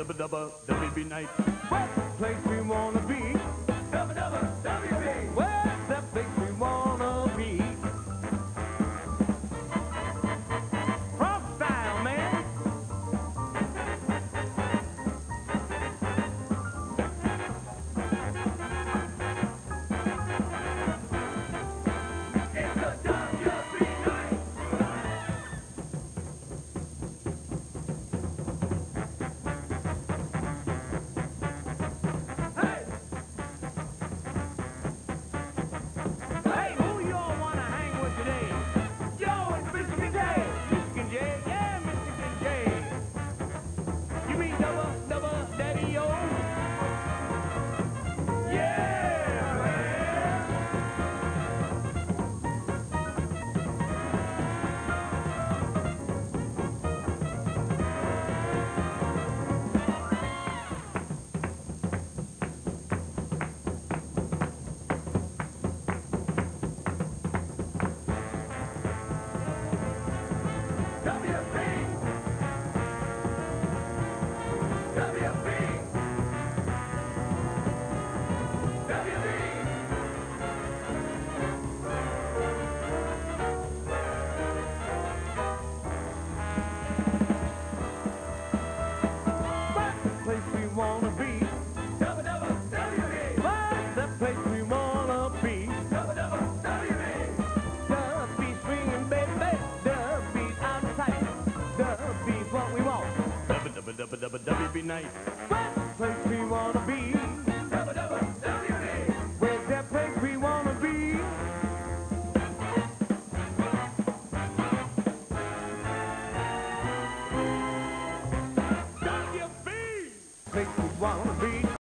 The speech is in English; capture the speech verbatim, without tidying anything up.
W B night. Where's the place we wanna be? W W B. Where's the place we wanna be? Frog style, man. It's a W B night. Hey! Hey, who y'all wanna hang with today? Yo, it's Michigan Day. Michigan J? Yeah, Michigan J. You mean double, double, daddy-o? Yeah, man. W B. W B. W B. Where's the place we wanna be? W W B. Where's the place we wanna be? W W B. The beat's swinging, baby. The beat out of sight. The beat's what we want. W B night. Where's the place we wanna be? W W B. Where's that place we wanna be? W B. Place we wanna be.